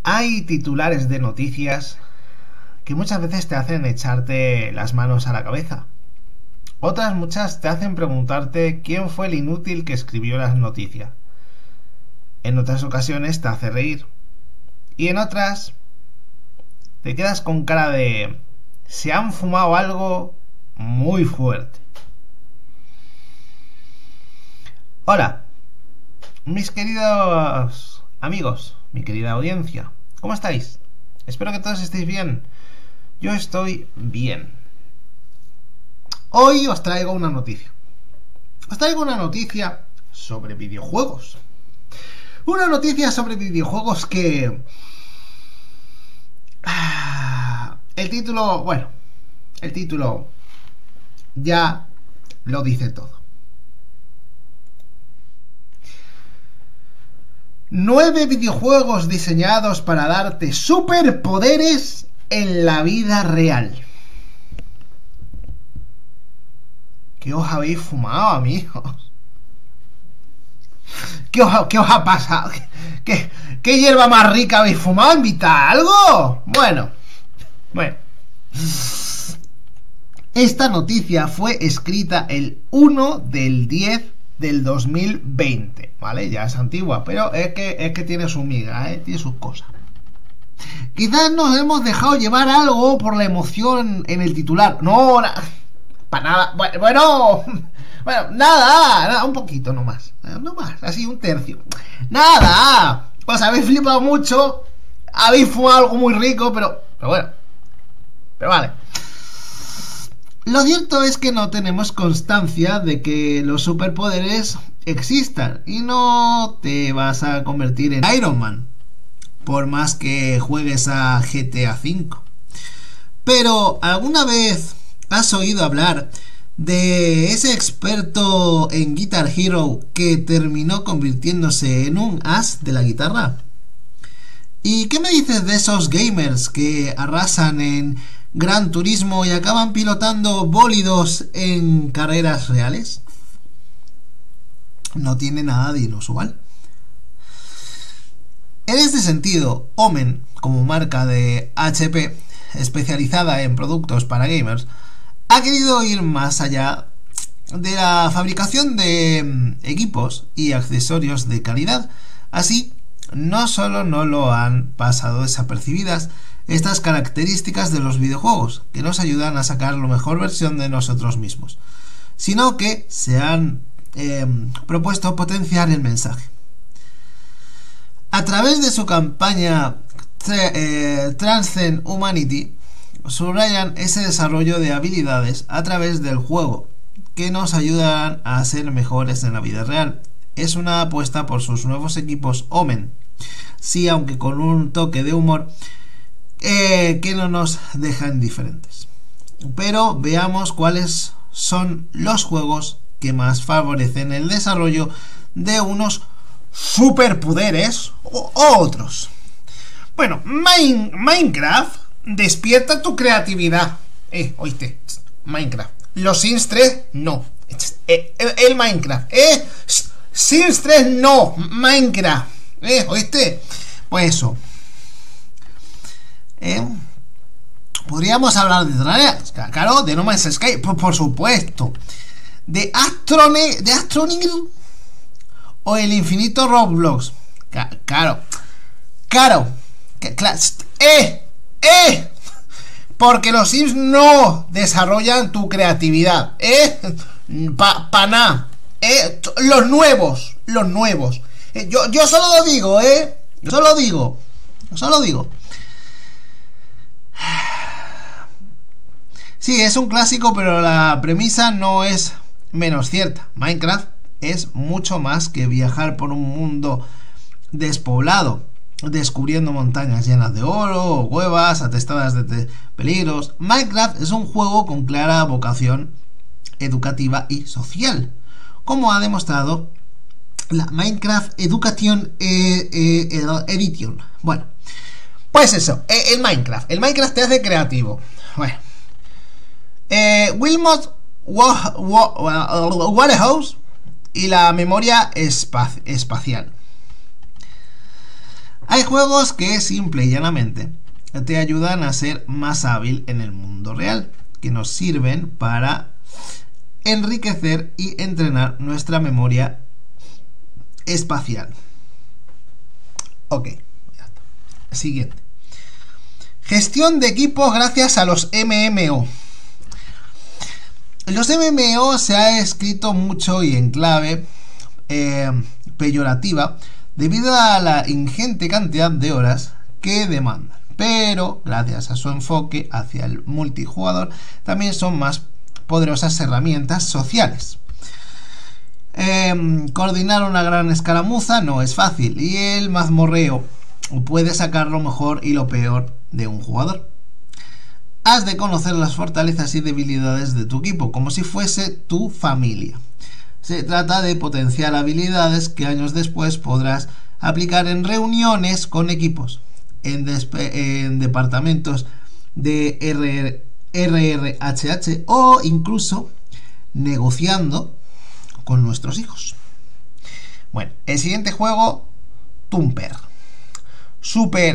Hay titulares de noticias que muchas veces te hacen echarte las manos a la cabeza. Otras muchas te hacen preguntarte quién fue el inútil que escribió las noticias. En otras ocasiones te hace reír. Y en otras te quedas con cara de se han fumado algo muy fuerte. Hola, mis queridos amigos, mi querida audiencia, ¿cómo estáis? Espero que todos estéis bien. Yo estoy bien. Hoy os traigo una noticia. Os traigo una noticia sobre videojuegos. Una noticia sobre videojuegos que... el título ya lo dice todo. 9 videojuegos diseñados para darte superpoderes en la vida real. ¿Qué os habéis fumado, amigos? ¿Qué os ha pasado? ¿Qué hierba más rica habéis fumado? ¿Invita algo? Bueno. Esta noticia fue escrita el 1 del 10 del 2020, ¿vale? Ya es antigua, pero es que tiene su miga, tiene sus cosas. Quizás nos hemos dejado llevar algo por la emoción en el titular. No, para nada. Bueno, nada, un poquito nomás. No más, así un tercio. Nada, os habéis flipado mucho, habéis fumado algo muy rico, pero bueno. Pero vale. Lo cierto es que no tenemos constancia de que los superpoderes existan y no te vas a convertir en Iron Man por más que juegues a GTA V. Pero ¿alguna vez has oído hablar de ese experto en Guitar Hero que terminó convirtiéndose en un as de la guitarra? ¿Y qué me dices de esos gamers que arrasan en Gran Turismo y acaban pilotando bólidos en carreras reales? No tiene nada de inusual. En este sentido, Omen, como marca de HP especializada en productos para gamers, ha querido ir más allá de la fabricación de equipos y accesorios de calidad. Así, no solo no lo han pasado desapercibidas estas características de los videojuegos, que nos ayudan a sacar la mejor versión de nosotros mismos, sino que se han propuesto potenciar el mensaje. A través de su campaña Transcend Humanity, subrayan ese desarrollo de habilidades a través del juego, que nos ayudarán a ser mejores en la vida real. Es una apuesta por sus nuevos equipos Omen, sí, aunque con un toque de humor que no nos dejan diferentes. Pero veamos cuáles son los juegos que más favorecen el desarrollo de unos superpoderes o otros. Bueno, Minecraft despierta tu creatividad. Oíste, Minecraft. Los Sims 3 no. El Minecraft. Sims 3 no. Minecraft. Oíste. Pues eso. Podríamos hablar de tareas, claro, de No Man's Sky, por supuesto, de Astroneer o el infinito Roblox, porque los Sims no desarrollan tu creatividad, nada, los nuevos, yo solo lo digo, solo digo. Sí, es un clásico, pero la premisa no es menos cierta. Minecraft es mucho más que viajar por un mundo despoblado, descubriendo montañas llenas de oro, cuevas atestadas de peligros. Minecraft es un juego con clara vocación educativa y social, como ha demostrado la Minecraft Education Edition. Bueno, pues eso, el Minecraft te hace creativo. Bueno, Wilmot Warehouse y la memoria espacial. Hay juegos que simple y llanamente te ayudan a ser más hábil en el mundo real, que nos sirven para enriquecer y entrenar nuestra memoria espacial. Ok, ya está. Siguiente. Gestión de equipos gracias a los MMO. Los MMO se ha escrito mucho y en clave peyorativa debido a la ingente cantidad de horas que demandan, pero gracias a su enfoque hacia el multijugador también son más poderosas herramientas sociales. Coordinar una gran escaramuza no es fácil y el mazmorreo puede sacar lo mejor y lo peor de un jugador. Has de conocer las fortalezas y debilidades de tu equipo como si fuese tu familia. Se trata de potenciar habilidades que años después podrás aplicar en reuniones con equipos, en departamentos de RRHH o incluso negociando con nuestros hijos. Bueno, el siguiente juego, Thumper. Super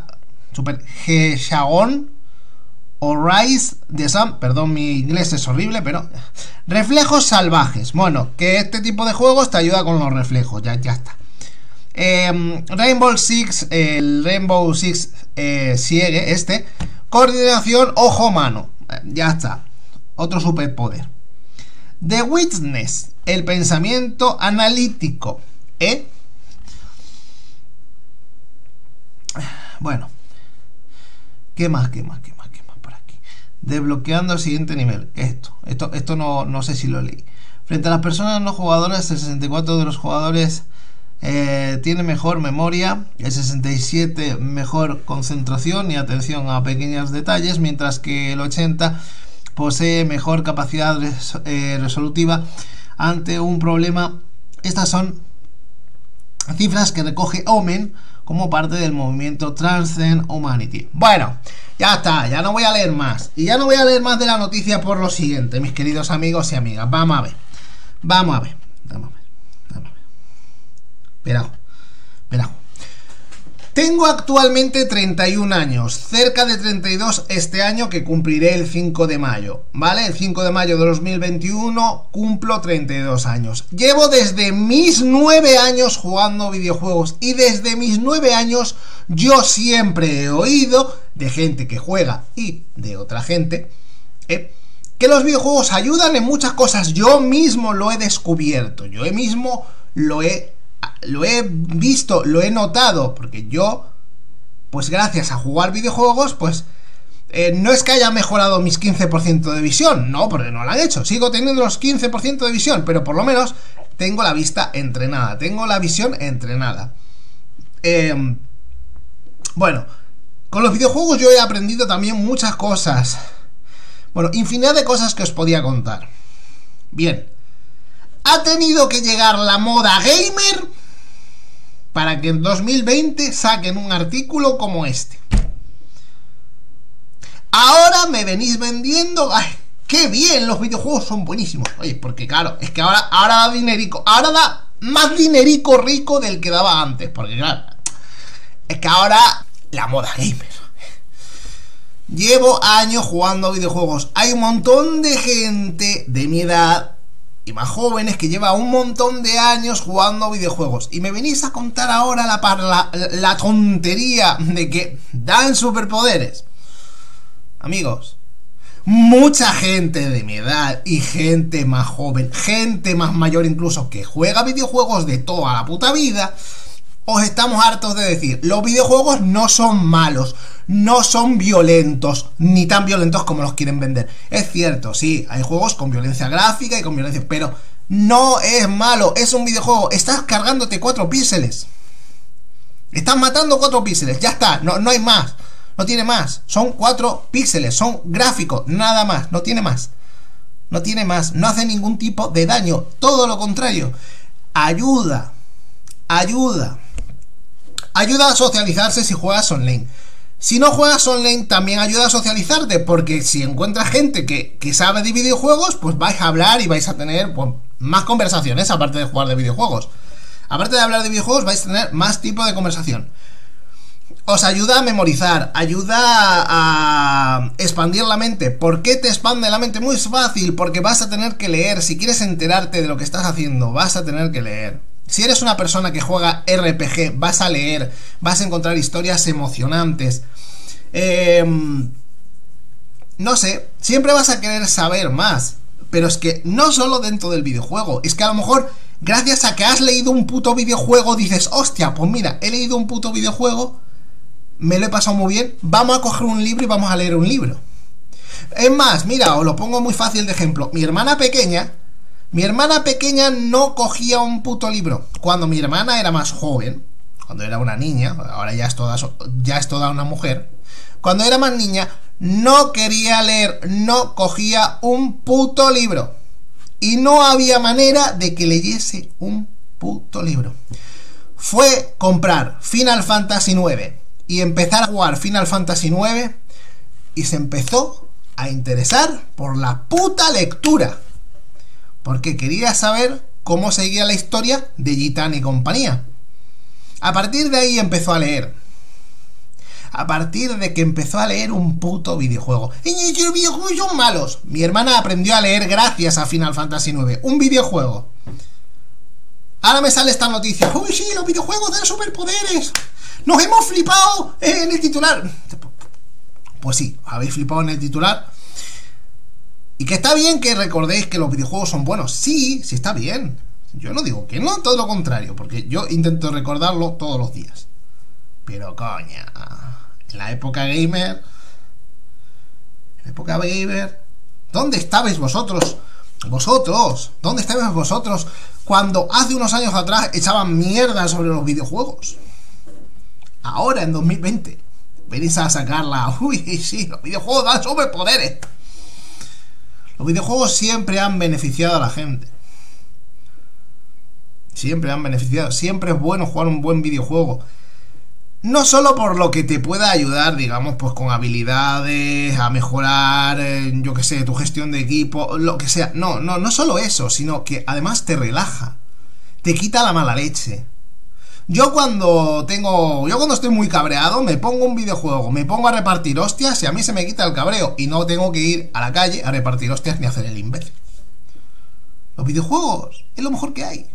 Hexagon o Rise de Sun, perdón, mi inglés es horrible, pero reflejos salvajes. Bueno, que este tipo de juegos te ayuda con los reflejos, ya está. Rainbow Six, el Rainbow Six Siege, coordinación ojo-mano, ya está, otro superpoder. The Witness, el pensamiento analítico, bueno, ¿qué más por aquí? Desbloqueando el siguiente nivel. Esto no sé si lo leí. Frente a las personas no jugadoras, el 64 de los jugadores tiene mejor memoria, el 67 mejor concentración y atención a pequeños detalles, mientras que el 80 posee mejor capacidad resolutiva ante un problema. Estas son cifras que recoge Omen como parte del movimiento Transcend Humanity. Bueno, ya está, ya no voy a leer más. Y ya no voy a leer más de la noticia por lo siguiente, mis queridos amigos y amigas. Vamos a ver. Espera. Tengo actualmente 31 años, cerca de 32 este año, que cumpliré el 5 de mayo, ¿vale? El 5 de mayo de 2021 cumplo 32 años. Llevo desde mis 9 años jugando videojuegos y desde mis 9 años yo siempre he oído de gente que juega y de otra gente que los videojuegos ayudan en muchas cosas. Yo mismo lo he descubierto, yo mismo lo he visto, lo he notado, porque yo, pues gracias a jugar videojuegos, pues no es que haya mejorado mis 15% de visión, no, porque no lo han hecho, sigo teniendo los 15% de visión, pero por lo menos tengo la vista entrenada, tengo la visión entrenada. Bueno, con los videojuegos yo he aprendido también muchas cosas, bueno, infinidad de cosas que os podía contar. Bien, ha tenido que llegar la moda gamer para que en 2020 saquen un artículo como este. Ahora me venís vendiendo, ¡ay, qué bien! Los videojuegos son buenísimos. Oye, porque claro, es que ahora da dinerico, ahora da más dinerico rico del que daba antes, porque claro, es que ahora la moda gamer. Llevo años jugando videojuegos. Hay un montón de gente de mi edad y más jóvenes que lleva un montón de años jugando videojuegos, y me venís a contar ahora la tontería de que dan superpoderes. Amigos, mucha gente de mi edad y gente más joven, gente más mayor incluso, que juega videojuegos de toda la puta vida, os estamos hartos de decir: los videojuegos no son malos, no son violentos, ni tan violentos como los quieren vender. Es cierto, sí, hay juegos con violencia gráfica y con violencia, pero no es malo, es un videojuego. Estás cargándote 4 píxeles, estás matando 4 píxeles, ya está, no hay más, no tiene más, son 4 píxeles, son gráficos, nada más, no tiene más, no hace ningún tipo de daño, todo lo contrario, ayuda a socializarse si juegas online. Si no juegas online, también ayuda a socializarte, porque si encuentras gente que sabe de videojuegos, pues vais a hablar y vais a tener, pues, más conversaciones, aparte de jugar de videojuegos. Aparte de hablar de videojuegos, vais a tener más tipo de conversación. os ayuda a memorizar, ayuda a expandir la mente. ¿Por qué te expande la mente? Muy fácil, porque vas a tener que leer. Si quieres enterarte de lo que estás haciendo, vas a tener que leer. Si eres una persona que juega RPG, vas a leer, vas a encontrar historias emocionantes. No sé, siempre vas a querer saber más. Pero es que no solo dentro del videojuego, es que a lo mejor gracias a que has leído un puto videojuego dices, hostia, pues mira, he leído un puto videojuego, me lo he pasado muy bien, vamos a coger un libro y vamos a leer un libro. Es más, mira, os lo pongo muy fácil de ejemplo. Mi hermana pequeña no cogía un puto libro. Cuando mi hermana era más joven, cuando era una niña, ahora ya es toda una mujer. Cuando era más niña, no quería leer, no cogía un puto libro. Y no había manera de que leyese un puto libro. Fue comprar Final Fantasy IX y empezar a jugar Final Fantasy IX y se empezó a interesar por la puta lectura. Porque quería saber cómo seguía la historia de Gitana y compañía. A partir de ahí empezó a leer. A partir de que empezó a leer un puto videojuego. Y los videojuegos son malos. Mi hermana aprendió a leer gracias a Final Fantasy IX. Un videojuego. Ahora me sale esta noticia. Uy, sí, los videojuegos dan superpoderes. Nos hemos flipado en el titular. Pues sí, habéis flipado en el titular. Y que está bien que recordéis que los videojuegos son buenos. Sí, sí está bien. Yo no digo que no, todo lo contrario. Porque yo intento recordarlo todos los días. Pero coña, en la época gamer, ¿dónde estabais vosotros? ¿Dónde estabais vosotros cuando hace unos años atrás echaban mierda sobre los videojuegos? Ahora, en 2020, venís a sacarla. Uy, sí, los videojuegos dan superpoderes. Los videojuegos siempre han beneficiado a la gente. Siempre han beneficiado. Siempre es bueno jugar un buen videojuego. No solo por lo que te pueda ayudar, digamos, pues con habilidades, a mejorar, yo que sé, tu gestión de equipo, lo que sea. No solo eso, sino que además te relaja. Te quita la mala leche. Yo cuando estoy muy cabreado, me pongo un videojuego, me pongo a repartir hostias y a mí se me quita el cabreo. Y no tengo que ir a la calle a repartir hostias ni a hacer el imbécil. Los videojuegos es lo mejor que hay.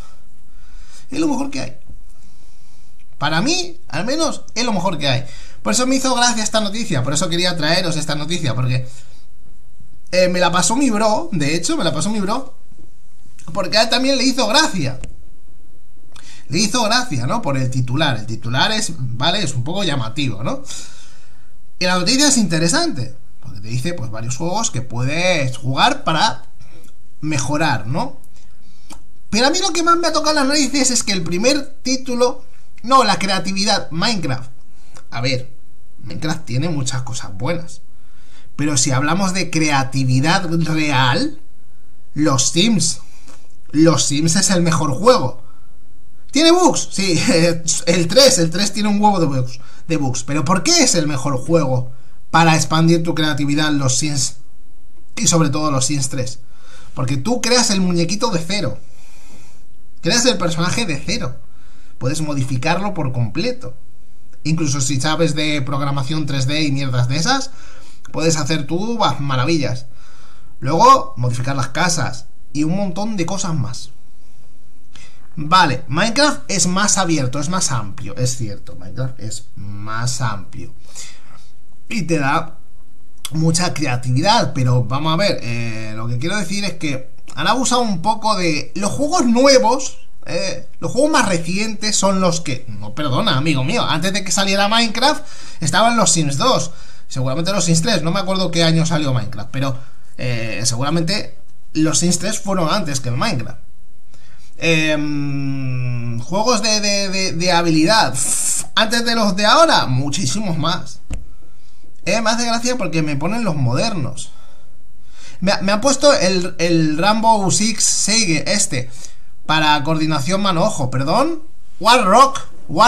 Es lo mejor que hay. Para mí, al menos, es lo mejor que hay. Por eso me hizo gracia esta noticia. Por eso quería traeros esta noticia. Porque me la pasó mi bro. De hecho, me la pasó mi bro. Porque a él también le hizo gracia. Le hizo gracia, ¿no? Por el titular. El titular es, vale, es un poco llamativo, ¿no? Y la noticia es interesante. Porque te dice, pues, varios juegos que puedes jugar para mejorar, ¿no? Pero a mí lo que más me ha tocado las narices es que el primer título... No, la creatividad. Minecraft. A ver, Minecraft tiene muchas cosas buenas. Pero si hablamos de creatividad real, los Sims. Los Sims es el mejor juego. ¿Tiene bugs? Sí, el 3 tiene un huevo de bugs. Pero ¿por qué es el mejor juego para expandir tu creatividad los Sims? Y sobre todo los Sims 3. Porque tú creas el muñequito de cero. Creas el personaje de cero. Puedes modificarlo por completo. Incluso si sabes de programación 3D y mierdas de esas, puedes hacer tú maravillas. Luego, modificar las casas y un montón de cosas más. Vale, Minecraft es más abierto, es más amplio. Es cierto, Minecraft es más amplio y te da mucha creatividad. Pero vamos a ver, lo que quiero decir es que han abusado un poco de los juegos nuevos. Los juegos más recientes son los que... No, perdona, amigo mío. Antes de que saliera Minecraft estaban los Sims 2. Seguramente los Sims 3. No me acuerdo qué año salió Minecraft. Pero seguramente los Sims 3 fueron antes que el Minecraft. Juegos de habilidad. Antes de los de ahora, muchísimos más. Me hace gracia porque me ponen los modernos. Me han puesto el Rainbow Six Siege para coordinación mano-ojo, perdón. Warrock,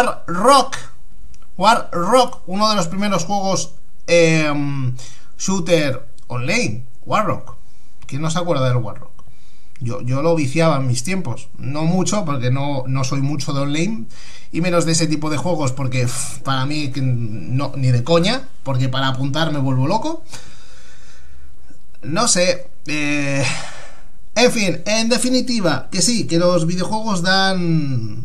uno de los primeros juegos shooter online. Warrock. ¿Quién no se acuerda del Warrock? Yo lo viciaba en mis tiempos. No mucho, porque no soy mucho de online. Y menos de ese tipo de juegos, porque para mí no, ni de coña. Porque para apuntar me vuelvo loco. No sé. En fin, en definitiva, que sí, que los videojuegos dan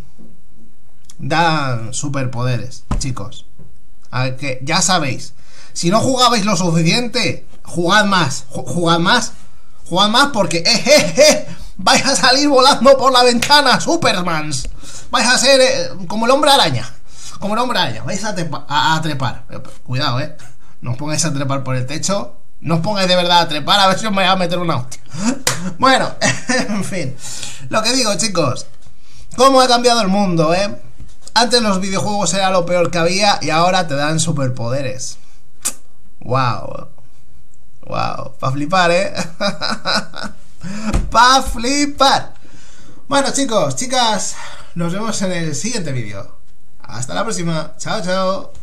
superpoderes, chicos. A ver, que ya sabéis. Si no jugabais lo suficiente, jugad más. Jugad más. Jugad más porque vais a salir volando por la ventana, Supermans. Vais a ser como el hombre araña. Como el hombre araña. Vais a trepar. Cuidado, no os pongáis a trepar por el techo. No os pongáis de verdad a trepar, a ver si os me voy a meter una hostia. Bueno, en fin. Lo que digo, chicos. ¿Cómo ha cambiado el mundo, Antes los videojuegos era lo peor que había y ahora te dan superpoderes. Wow. Wow. Pa' flipar, Pa' flipar. Bueno, chicos, chicas, nos vemos en el siguiente vídeo. Hasta la próxima. Chao, chao.